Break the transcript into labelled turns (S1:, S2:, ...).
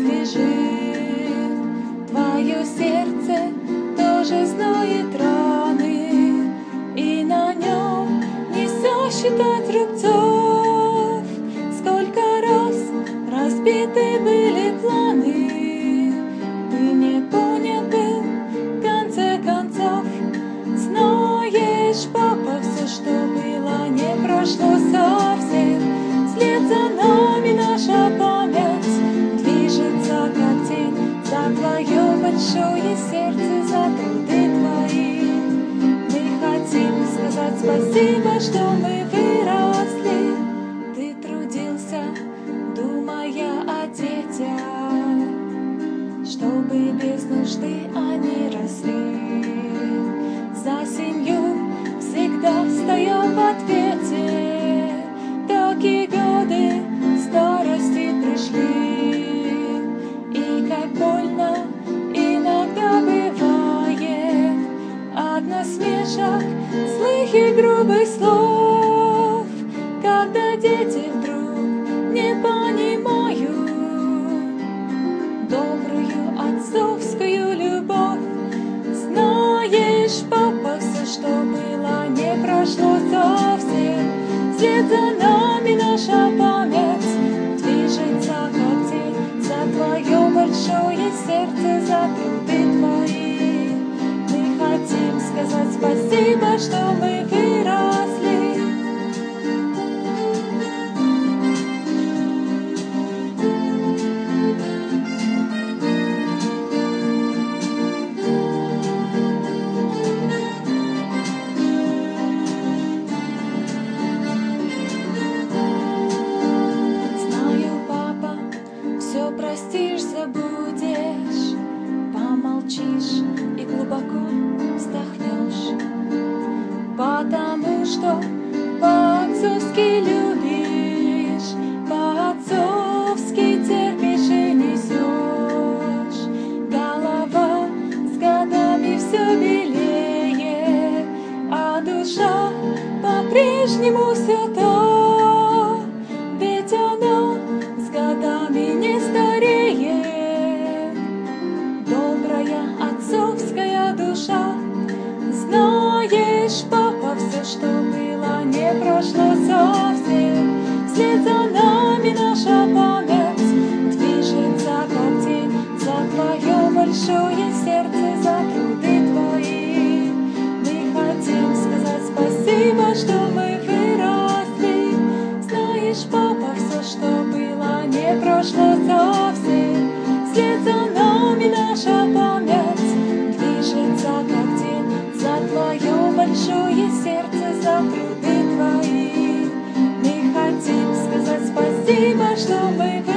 S1: лежит. Твое сердце тоже знает раны, и на нем не сосчитать рубцов. Сколько раз разбиты были планы, ты не понят был в конце концов. Знаешь, папа, все, что было, не прошло совсем. Вслед за нами наша память движется, как тень, за твое большое сердце, за труды твои. Мы хотим сказать спасибо, что мы выросли. Ты трудился, думая о детях, чтобы без нужды они росли. За семью всегда стоял в ответе. Такие годы старости пришли, и как больно иногда бывает от насмешек, злых и грубых слов, когда дети вдруг не понимают добрую отцовскую любовь. Знаешь, папа, все, что было, не прошло совсем. Вслед за нами наша память движется, как тень, за твое большое сердце, за труды твои. Мы хотим сказать спасибо, что мы выросли. Простишь, забудешь, помолчишь и глубоко вздохнешь, потому что по-отцовски любишь, по-отцовски терпишь и несешь. Голова с годами все белее, а душа по-прежнему все та, ведь она с годами не стареет. Добрая отцовская душа. Знаешь, папа, все, что было, не прошло совсем. Вслед за нами наша память движется, как тень, за твое большое сердце, за труды твои. Мы хотим сказать спасибо, что мы выросли. Знаешь, папа, все, что было, не прошло совсем. Вслед за нами наша память движется, как тень, за твое большое сердце, за труды твои. Мы хотим сказать спасибо, что мы выросли.